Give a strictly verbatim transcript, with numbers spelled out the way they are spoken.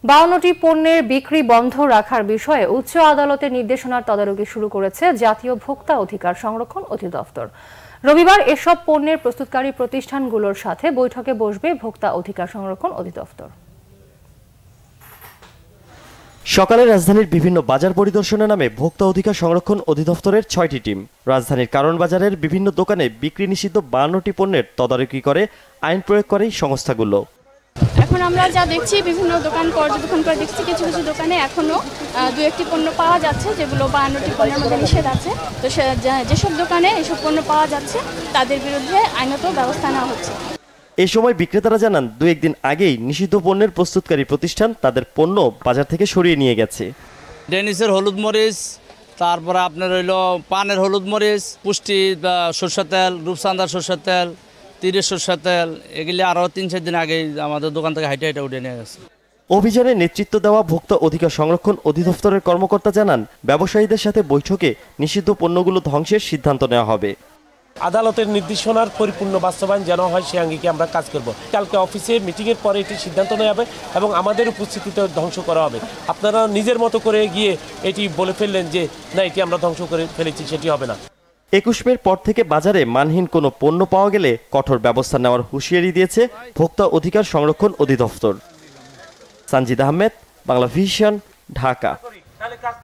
বাউন্নটি পণ্যের বিক্রি বন্ধ রাখার বিষয়ে উচ্চ আদালতের নির্দেশনার তদারকি শুরু করেছে জাতীয় ভোক্তা অধিকার সংরক্ষণ অধিদপ্তর। রবিবার এসব পণ্যের প্রস্তুতকারী প্রতিষ্ঠানগুলোর সাথে বৈঠকে বসবে ভোক্তা অধিকার সংরক্ষণ অধিদপ্তর। সকালে রাজধানীর বিভিন্ন বাজার পরিদর্শনে নামে ভোক্তা অধিকার সংরক্ষণ অধিদপ্তরের ছয়টি টিম। রাজধানীর কারণ বাজারের বিভিন্ন দোকানে বিক্রি নিষিদ্ধ বাউন্নটি পণ্যের তদারকি করে আইন প্রয়োগকারী সংস্থাগুলো। এখন আমরা যা দেখছি বিভিন্ন দোকান পর্যবেক্ষণ করে দেখছি কিছু কিছু দোকানে এখনো দু একটি পণ্য পাওয়া যাচ্ছে যেগুলো বাউন্নটি পণ্যের মধ্যে নিষেধ আছে। তো যেসব দোকানে এসব পণ্য পাওয়া যাচ্ছে তাদের বিরুদ্ধে আইনত ব্যবস্থা নেওয়া হচ্ছে। এ সময় বিক্রেতারা জানান, দু একদিন আগেই নিষিদ্ধ পণ্যের প্রস্তুতকারী প্রতিষ্ঠান তাদের পণ্য বাজার থেকে সরিয়ে নিয়ে গেছে। ডেনিসের হলুদ মরিচ, তারপরে আপনার হইল পানের হলুদ মরিচ, পুষ্টি সরষের তেল, রূপসান্দার সরষের তেল, তিরিশ সরষের তেল, এগুলি আরও তিন চার দিন আগে আমাদের দোকান থেকে হাইটে হাইটে উঠে নিয়ে গেছে। অভিযানে নেতৃত্ব দেওয়া ভোক্তা অধিকার সংরক্ষণ অধিদপ্তরের কর্মকর্তা জানান, ব্যবসায়ীদের সাথে বৈঠকে নিষিদ্ধ পণ্যগুলো ধ্বংসের সিদ্ধান্ত নেওয়া হবে। আদালতের নির্দেশনার পরিপূর্ণ বাস্তবায়ন যেন হয় সে আঙ্গিকে আমরা কাজ করব। কালকে অফিসে মিটিংয়ের পরে এটি সিদ্ধান্ত নেওয়া হবে এবং আমাদের উপস্থিতিতে ধ্বংস করা হবে। আপনারা নিজের মতো করে গিয়ে এটি বলে ফেললেন যে না, এটি আমরা ধ্বংস করে ফেলেছি, সেটি হবে না। একুশ মের পর থেকে বাজারে মানহীন কোনো পণ্য পাওয়া গেলে কঠোর ব্যবস্থা নেওয়ার হুঁশিয়ারি দিয়েছে ভোক্তা অধিকার সংরক্ষণ অধিদপ্তর। সানজিদ আহমেদ, বাংলা ভিশন, ঢাকা।